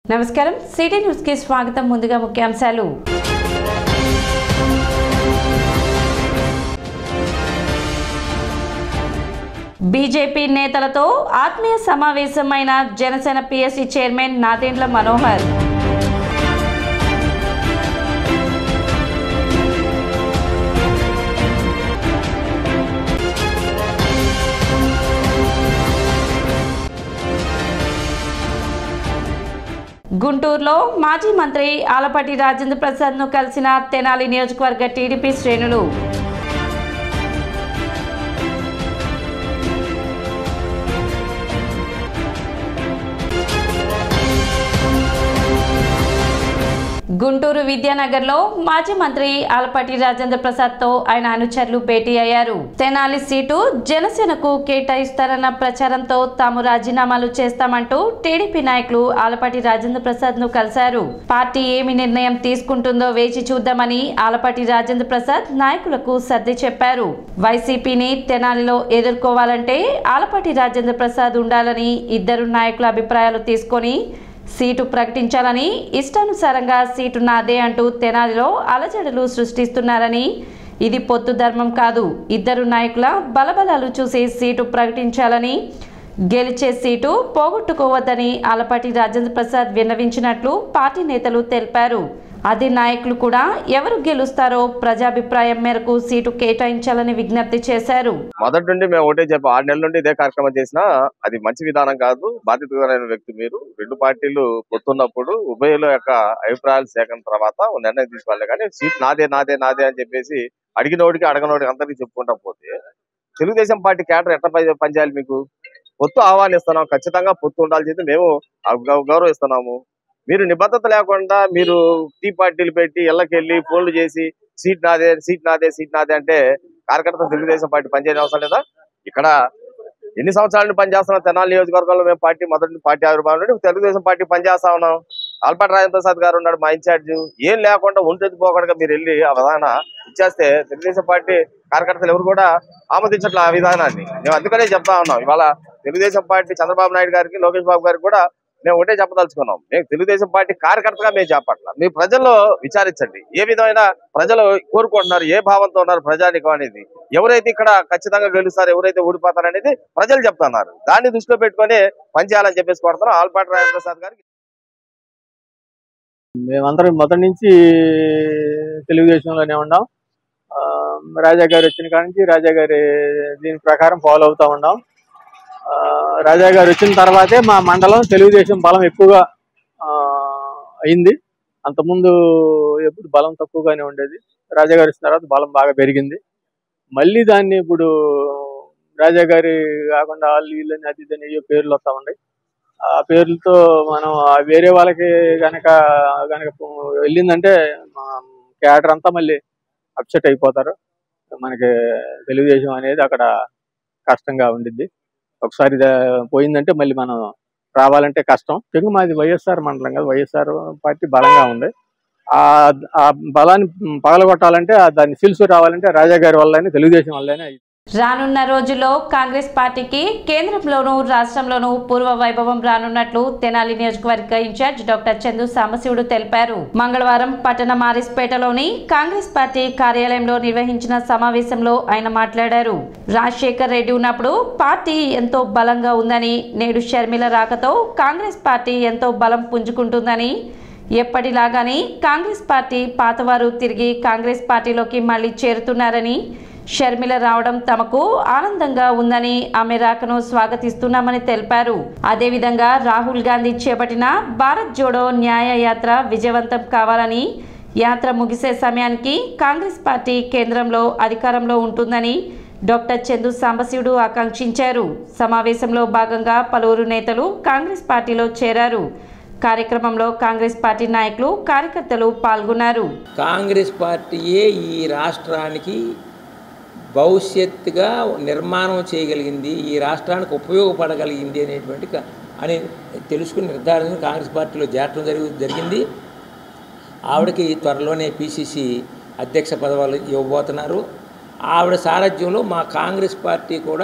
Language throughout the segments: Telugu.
నమస్కారం సిటీ న్యూస్ కి స్వాగతం. ముందుగా ముఖ్యాంశాలు. బీజేపీ నేతలతో ఆత్మీయ సమావేశమైన జనసేన పిఎస్సి చైర్మన్ నాదెండ్ల మనోహర్. గుంటూరులో మాజీ మంత్రి ఆలపాటి రాజేంద్ర ప్రసాద్ ను కలిసిన తెనాలి నియోజకవర్గ టీడీపీ శ్రేణులు. గుంటూరు విద్యానగర్లో మాజీ మంత్రి ఆలపాటి రాజేంద్ర ప్రసాద్ తో ఆయన అనుచరులు భేటీ అయ్యారు. తెనాలి సీటు జనసేనకు కేటాయిస్తారన్న ప్రచారంతో తాము రాజీనామాలు చేస్తామంటూ టీడీపీ నాయకులు ఆలపాటి రాజేంద్ర ప్రసాద్ ను కలిశారు. పార్టీ ఏమి నిర్ణయం తీసుకుంటుందో వేచి చూద్దామని ఆలపాటి రాజేంద్ర ప్రసాద్ నాయకులకు సర్ది చెప్పారు. వైసీపీని తెనాలిలో ఎదుర్కోవాలంటే ఆలపాటి రాజేంద్ర ప్రసాద్ ఉండాలని ఇద్దరు నాయకుల అభిప్రాయాలు తీసుకొని సీటు ప్రకటించాలని, ఇష్టానుసారంగా సీటు నాదే అంటూ తెనాలిలో అలజడులు సృష్టిస్తున్నారని, ఇది పొత్తు ధర్మం కాదు, ఇద్దరు నాయకుల బలబలాలు చూసి సీటు ప్రకటించాలని, గెలిచే సీటు పోగొట్టుకోవద్దని ఆలపాటి రాజేంద్ర ప్రసాద్ విన్నవించినట్లు పార్టీ నేతలు తెలిపారు. అదే నాయకులు కూడా ఎవరు గెలుస్తారో ప్రజాభిప్రాయం మేరకు సీటు కేటాయించాలని విజ్ఞప్తి చేశారు. మొదటి నుండి మేము ఒకటే చెప్పి 6 నెలల నుండి ఇదే కార్యక్రమం చేసినా అది మంచి విధానం కాదు. బాధ్యతమైన వ్యక్తి మీరు. రెండు పార్టీలు పొత్తున్నప్పుడు ఉభయుల యొక్క అభిప్రాయాలు సేకరణ తర్వాత నిర్ణయం తీసుకోవాలి. కానీ సీట్ నాదే నాదే నాదే అని చెప్పేసి అడిగినోడికి అడగనోడికి అందరికీ చెప్పుకుంటా పోతే తెలుగుదేశం పార్టీ క్యాడర్ ఎట్లా పనిచేయాలి? మీకు పొత్తు ఆహ్వానిస్తున్నాం, ఖచ్చితంగా పొత్తు ఉండాల్సింది మేము గౌరవిస్తున్నాము. మీరు నిబద్ధత లేకుండా మీరు టీ పార్టీలు పెట్టి ఇళ్ళకెళ్ళి ఫోన్లు చేసి సీట్ నాదే సీట్ నాదే సీట్ నాదే అంటే కార్యకర్తలు తెలుగుదేశం పార్టీ పనిచేయడం అవసరం లేదా? ఇక్కడ ఎన్ని సంవత్సరాల పనిచేస్తున్నాం తెనాలి నియోజకవర్గంలో మేము పార్టీ మొదటి పార్టీ ఆవిర్భావం నుండి తెలుగుదేశం పార్టీ పనిచేస్తా ఉన్నాం. ఆలపాటి రాజేంద్ర ప్రసాద్ గారు ఉన్నాడు మా ఇన్ఛార్జ్. ఏం లేకుండా ఒంటెత్తిపోకుండా మీరు వెళ్ళి ఆ విధాన ఇచ్చేస్తే తెలుగుదేశం పార్టీ కార్యకర్తలు ఎవరు కూడా ఆమోదించట్లే ఆ విధానాన్ని. మేము అందుకనే చెప్తా ఉన్నాం. ఇవాళ తెలుగుదేశం పార్టీ చంద్రబాబు నాయుడు గారికి, లోకేష్ బాబు గారికి కూడా మేము ఒకటే చెప్పదలుచుకున్నాం. మేము తెలుగుదేశం పార్టీ కార్యకర్తగా మేము చెప్పట్లా. మీ ప్రజల్లో విచారించండి, ఏ విధమైన ప్రజలు కోరుకుంటున్నారు, ఏ భావంతో ఉన్నారు ప్రజానికం అనేది. ఎవరైతే ఇక్కడ ఖచ్చితంగా గెలుస్తారు, ఎవరైతే ఓడిపోతారు అనేది ప్రజలు చెప్తున్నారు. దాన్ని దృష్టిలో పెట్టుకొని పనిచేయాలని చెప్పేసి కోరుతున్నాం ఆలపాటి రాజేంద్ర ప్రసాద్ గారికి. మేమందరం మొదటి నుంచి తెలుగుదేశంలోనే ఉన్నాం. రాజా గారు వచ్చిన కాడి నుంచి రాజా గారి దీని ప్రకారం ఫాలో అవుతా ఉన్నాం. రాజా గారు వచ్చిన తర్వాతే మా మండలం తెలుగుదేశం బలం ఎక్కువగా అయింది. అంతకుముందు ఎప్పుడు బలం తక్కువగానే ఉండేది. రాజా గారు వచ్చిన తర్వాత బలం బాగా పెరిగింది. మళ్ళీ దాన్ని ఇప్పుడు రాజా గారి కాకుండా వాళ్ళు వీళ్ళని అది ఇదని అయ్యో పేర్లు వస్తూ ఉన్నాయి. ఆ పేర్లతో మనం వేరే వాళ్ళకి గనక వెళ్ళిందంటే క్యాడర్ అంతా మళ్ళీ అప్సెట్ అయిపోతారు. మనకి తెలుగుదేశం అనేది అక్కడ కష్టంగా ఉండిద్ది. ఒకసారి పోయిందంటే మళ్ళీ మనం రావాలంటే కష్టం. తెలుగు మాది వైఎస్ఆర్ మండలం కదా, వైఎస్ఆర్ పార్టీ బలంగా ఉంది. ఆ బలాన్ని పగలగొట్టాలంటే దాన్ని సిలుసు రావాలంటే రాజా గారి వల్లనే, తెలుగుదేశం వల్లనే. రానున్న రోజుల్లో కాంగ్రెస్ పార్టీకి కేంద్రంలోనూ రాష్ట్రంలోనూ పూర్వ వైభవం రానున్నట్లు తెనాలి నియోజకవర్గ ఇన్ఛార్జ్ డాక్టర్ చందు సాంబశివుడు తెలిపారు. మంగళవారం పట్టణ మారిస్పేటలోని కాంగ్రెస్ పార్టీ కార్యాలయంలో నిర్వహించిన సమావేశంలో ఆయన మాట్లాడారు. రాజశేఖర్ రెడ్డి ఉన్నప్పుడు పార్టీ ఎంతో బలంగా ఉందని, నేడు షర్మిల రాకతో కాంగ్రెస్ పార్టీ ఎంతో బలం పుంజుకుంటుందని, ఎప్పటిలాగానే కాంగ్రెస్ పార్టీ పాతవారు తిరిగి కాంగ్రెస్ పార్టీలోకి మళ్లీ చేరుతున్నారని, షర్మిల రావడం తమకు ఆనందంగా ఉందని, ఆమె రాకను స్వాగతిస్తున్నామని తెలిపారు. అదేవిధంగా రాహుల్ గాంధీ చేపట్టిన భారత్ జోడో న్యాయ యాత్ర విజయవంతం కావాలని, యాత్ర ముగిసే సమయానికి కాంగ్రెస్ పార్టీ కేంద్రంలో అధికారంలో ఉంటుందని డాక్టర్ చందు సాంబశివుడు ఆకాంక్షించారు. సమావేశంలో భాగంగా పలువురు నేతలు కాంగ్రెస్ పార్టీలో చేరారు. కార్యక్రమంలో కాంగ్రెస్ పార్టీ నాయకులు, కార్యకర్తలు పాల్గొన్నారు. కాంగ్రెస్ పార్టీయే ఈ రాష్ట్రానికి భవిష్యత్తుగా నిర్మాణం చేయగలిగింది, ఈ రాష్ట్రానికి ఉపయోగపడగలిగింది అని తెలుసుకుని నిర్ధారణ కాంగ్రెస్ పార్టీలో చేరటం జరిగింది. ఆవిడకి త్వరలోనే పిసిసి అధ్యక్ష పదవులు ఇవ్వబోతున్నారు. ఆవిడ సారథ్యంలో మా కాంగ్రెస్ పార్టీ కూడా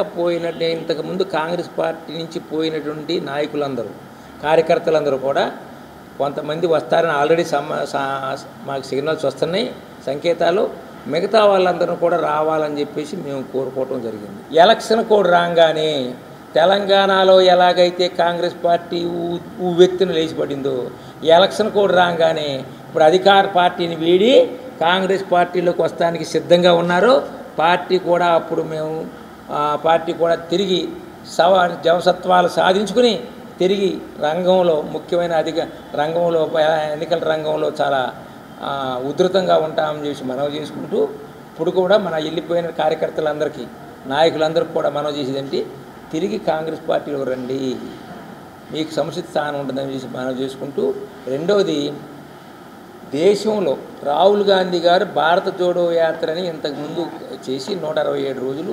వెనకపోయినట్టు ఇంతకుముందు కాంగ్రెస్ పార్టీ నుంచి పోయినటువంటి నాయకులందరూ, కార్యకర్తలందరూ కూడా కొంతమంది వస్తారని ఆల్రెడీ మాకు సిగ్నల్స్ వస్తున్నాయి, సంకేతాలు. మిగతా వాళ్ళందరూ కూడా రావాలని చెప్పేసి మేము కోరుకోవటం జరిగింది. ఎలక్షన్ కోడ్ రాగానే తెలంగాణలో ఎలాగైతే కాంగ్రెస్ పార్టీ ఉవ్వెత్తున లేచిపడిందో, ఎలక్షన్ కోడ్ రాగానే ఇప్పుడు అధికార పార్టీని వీడి కాంగ్రెస్ పార్టీలోకి వస్తానికి సిద్ధంగా ఉన్నారు. పార్టీ కూడా అప్పుడు మేము పార్టీ కూడా తిరిగి జవసత్వాలు సాధించుకుని తిరిగి రంగంలో ముఖ్యమైన రంగంలో ఎన్నికల రంగంలో చాలా ఉధృతంగా ఉంటామని చేసి మనవి చేసుకుంటూ, ఇప్పుడు కూడా మన వెళ్ళిపోయిన కార్యకర్తలందరికీ నాయకులందరికీ కూడా మనవి చేసేదంటే తిరిగి కాంగ్రెస్ పార్టీలో రండి, మీకు సముచిత స్థానం ఉంటుందని చేసి మనవి చేసుకుంటూ, రెండవది దేశంలో రాహుల్ గాంధీ గారు భారత జోడో యాత్రని ఇంతకుముందు చేసి 167 రోజులు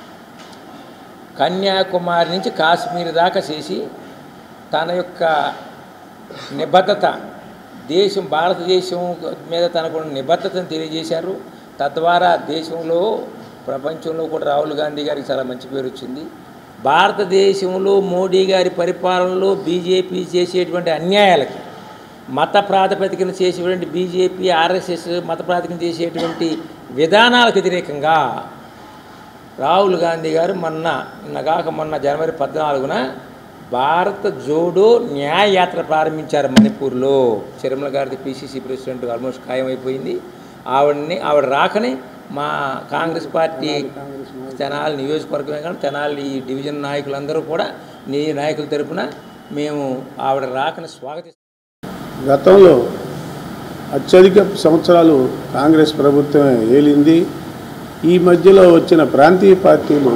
కన్యాకుమారి నుంచి కాశ్మీర్ దాకా చేసి తన యొక్క నిబద్ధత భారతదేశం మీద తనకున్న నిబద్ధతను తెలియజేశారు. తద్వారా దేశంలో ప్రపంచంలో కూడా రాహుల్ గాంధీ గారికి చాలా మంచి పేరు వచ్చింది. భారతదేశంలో మోడీ గారి పరిపాలనలో బీజేపీ చేసేటువంటి అన్యాయాలకి, మత ప్రాతిపదికన చేసేటువంటి బీజేపీ ఆర్ఎస్ఎస్ మత ప్రాతిపదికన చేసేటువంటి విధానాలకు వ్యతిరేకంగా రాహుల్ గాంధీ గారు మొన్న జనవరి 14న భారత జోడో న్యాయ యాత్ర ప్రారంభించారు మణిపూర్లో. చిరుమల గారిది పిసిసి ప్రెసిడెంట్ ఆల్మోస్ట్ ఖాయమైపోయింది. ఆవిడ రాకనే మా కాంగ్రెస్ పార్టీ తెనాలి నియోజకవర్గమే కానీ తెనాలి డివిజన్ నాయకులందరూ కూడా నాయకుల తరపున మేము ఆవిడ రాకని స్వాగతిస్తాం. గతంలో అత్యధిక సంవత్సరాలు కాంగ్రెస్ ప్రభుత్వమే ఏలింది. ఈ మధ్యలో వచ్చిన ప్రాంతీయ పార్టీలు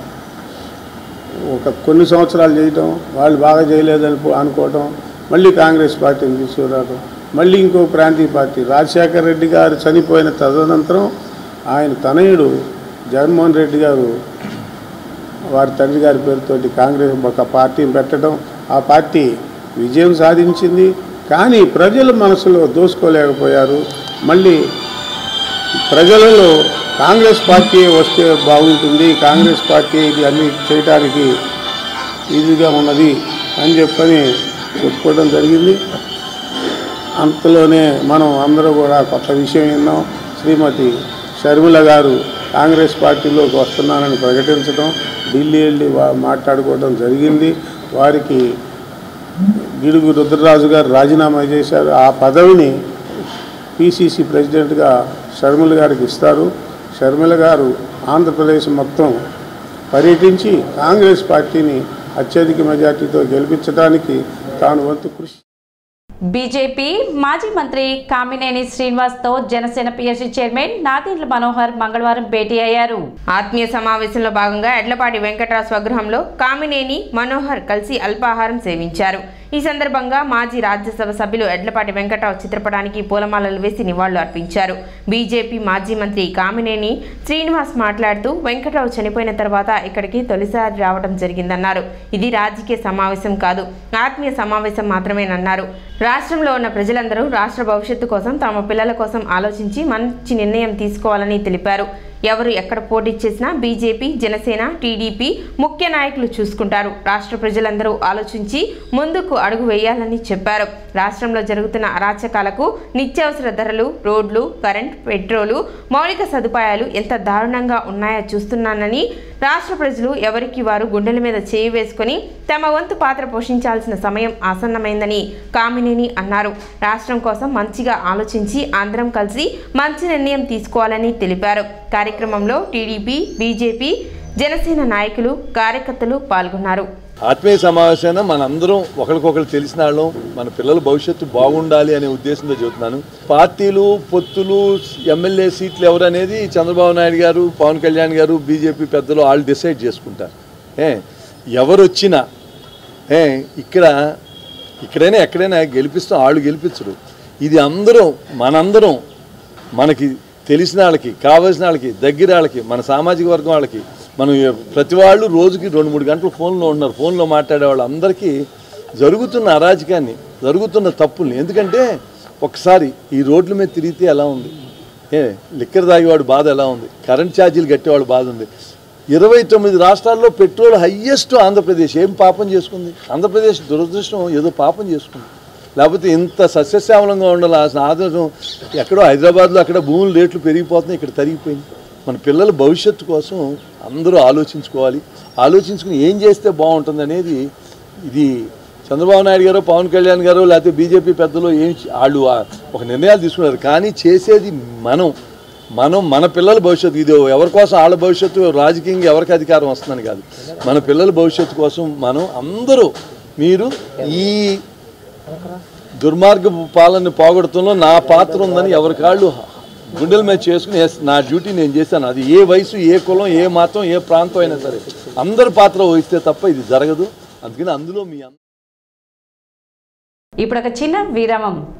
కొన్ని సంవత్సరాలు చేయటం, వాళ్ళు బాగా చేయలేదని అనుకోవటం, మళ్ళీ కాంగ్రెస్ పార్టీని తీసుకురావడం, మళ్ళీ ఇంకో ప్రాంతీయ పార్టీ రాజశేఖర రెడ్డి గారు చనిపోయిన తదనంతరం ఆయన తనయుడు జగన్మోహన్ రెడ్డి గారు వారి తండ్రి గారి పేరుతోటి కాంగ్రెస్ ఒక పార్టీని పెట్టడం, ఆ పార్టీ విజయం సాధించింది. కానీ ప్రజల మనసులో దోసుకోలేకపోయారు. మళ్ళీ ప్రజలలో కాంగ్రెస్ పార్టీ వస్తే బాగుంటుంది, కాంగ్రెస్ పార్టీ ఇది అన్ని చేయడానికి ఈజీగా ఉన్నది అని చెప్పని చెప్పుకోవడం జరిగింది. అంతలోనే మనం అందరూ కూడా కొత్త విషయం విన్నాం. శ్రీమతి షర్మిల గారు కాంగ్రెస్ పార్టీలోకి వస్తున్నానని ప్రకటించడం, ఢిల్లీ వెళ్ళి మాట్లాడుకోవడం జరిగింది. వారికి గిడుగు రుద్రరాజు గారు రాజీనామా చేశారు. ఆ పదవిని పిసిసి ప్రెసిడెంట్గా షర్మిల గారికి ఇస్తారు. షర్మిల గారు ఆంధ్రప్రదేశ్ మొత్తం పర్యటించి కాంగ్రెస్ పార్టీని అత్యధిక మెజార్టీతో గెలిపించడానికి తాను వంతు కృషి. బీజేపీ మాజీ మంత్రి కామినేని శ్రీనివాస్తో జనసేన పిఎస్సి చైర్మన్ నాదెండ్ల మనోహర్ మంగళవారం భేటీ అయ్యారు. ఆత్మీయ సమావేశంలో భాగంగా ఎడ్లపాటి వెంకటరావు స్వగృహంలో కామినేని మనోహర్ కలిసి అల్పాహారం సేవించారు. ఈ సందర్భంగా మాజీ రాజ్యసభ సభ్యులు ఎడ్లపాటి వెంకటరావు చిత్రపటానికి పూలమాలలు వేసి నివాళులు అర్పించారు. బీజేపీ మాజీ మంత్రి కామినేని శ్రీనివాస్ మాట్లాడుతూ వెంకటరావు చనిపోయిన తర్వాత ఇక్కడికి తొలిసారి రావడం జరిగిందన్నారు. ఇది రాజకీయ సమావేశం కాదు, ఆత్మీయ సమావేశం మాత్రమేనన్నారు. రాష్ట్రంలో ఉన్న ప్రజలందరూ రాష్ట్ర భవిష్యత్తు కోసం తమ పిల్లల కోసం ఆలోచించి మంచి నిర్ణయం తీసుకోవాలని తెలిపారు. ఎవరు ఎక్కడ పోటీ చేసినా బీజేపీ, జనసేన, టీడీపీ ముఖ్య నాయకులు చూసుకుంటారు. రాష్ట్ర ప్రజలందరూ ఆలోచించి ముందుకు అడుగు వేయాలని చెప్పారు. రాష్ట్రంలో జరుగుతున్న అరాచకాలకు నిత్యావసర ధరలు, రోడ్లు, కరెంట్, పెట్రోలు, మౌలిక సదుపాయాలు ఎంత దారుణంగా ఉన్నాయో చూస్తున్నానని, రాష్ట్ర ప్రజలు ఎవరికి వారు గుండెల మీద చేయి వేసుకుని తమ వంతు పాత్ర పోషించాల్సిన సమయం ఆసన్నమైందని కామినేని అన్నారు. రాష్ట్రం కోసం మంచిగా ఆలోచించి అందరం కలిసి మంచి నిర్ణయం తీసుకోవాలని తెలిపారు. కార్యక్రమంలో టీడీపీ, బీజేపీ, జనసేన నాయకులు, కార్యకర్తలు పాల్గొన్నారు. ఆత్మీయ సమావేశాన్ని మనందరం ఒకరికొకరు తెలిసిన వాళ్ళం, మన పిల్లల భవిష్యత్తు బాగుండాలి అనే ఉద్దేశంతో చెబుతున్నాను. పార్టీలు, పొత్తులు, ఎమ్మెల్యే సీట్లు ఎవరు అనేది చంద్రబాబు నాయుడు గారు, పవన్ కళ్యాణ్ గారు, బీజేపీ పెద్దలు వాళ్ళు డిసైడ్ చేసుకుంటారు. ఎవరు వచ్చినా ఇక్కడైనా ఎక్కడైనా గెలిపిస్తాం, వాళ్ళు గెలిపించరు. ఇది మనందరం మనకి తెలిసిన వాళ్ళకి, కావాల్సిన వాళ్ళకి, దగ్గర వాళ్ళకి, మన సామాజిక వర్గం వాళ్ళకి, మనం ప్రతి వాళ్ళు రోజుకి 2-3 గంటలు ఫోన్లో ఉంటున్నారు. ఫోన్లో మాట్లాడే వాళ్ళు అందరికీ జరుగుతున్న అరాజకాన్ని, జరుగుతున్న తప్పుల్ని, ఎందుకంటే ఒకసారి ఈ రోడ్ల మీద తిరిగితే ఎలా ఉంది, లిక్కర్ తాగేవాడు బాధ ఎలా ఉంది, కరెంట్ ఛార్జీలు కట్టేవాడు బాధ ఉంది. 29 రాష్ట్రాల్లో పెట్రోల్ హయ్యెస్ట్ ఆంధ్రప్రదేశ్. ఏం పాపం చేసుకుంది ఆంధ్రప్రదేశ్? దురదృష్టం, ఏదో పాపం చేసుకుంది. లేకపోతే ఇంత సస్యశ్యామలంగా ఉండాల్సిన ఆదర్శం ఎక్కడో హైదరాబాద్లో అక్కడ భూముల రేట్లు పెరిగిపోతున్నాయి, ఇక్కడ తరిగిపోయింది. మన పిల్లల భవిష్యత్తు కోసం అందరూ ఆలోచించుకోవాలి. ఆలోచించుకుని ఏం చేస్తే బాగుంటుంది అనేది ఇది చంద్రబాబు నాయుడు గారు, పవన్ కళ్యాణ్ గారు, లేకపోతే బీజేపీ పెద్దలు వాళ్ళు ఒక నిర్ణయాలు తీసుకున్నారు. కానీ చేసేది మన పిల్లల భవిష్యత్తు. ఇది ఎవరి కోసం వాళ్ళ భవిష్యత్తు, రాజకీయంగా ఎవరికి అధికారం వస్తుందని కాదు, మన పిల్లల భవిష్యత్తు కోసం మనం అందరూ మీరు ఈ దుర్మార్గ పాలన పోగొడతంలో నా పాత్ర ఉందని ఎవరికాళ్ళు గుండెల మీద చేసుకుని నా డ్యూటీ నేను చేశాను. అది ఏ వయసు, ఏ కులం, ఏ మతం, ఏ ప్రాంతం అయినా సరే అందరి పాత్ర వహిస్తే తప్ప ఇది జరగదు. అందుకని అందులో మీ ఇప్పుడు ఒక చిన్న విరామం.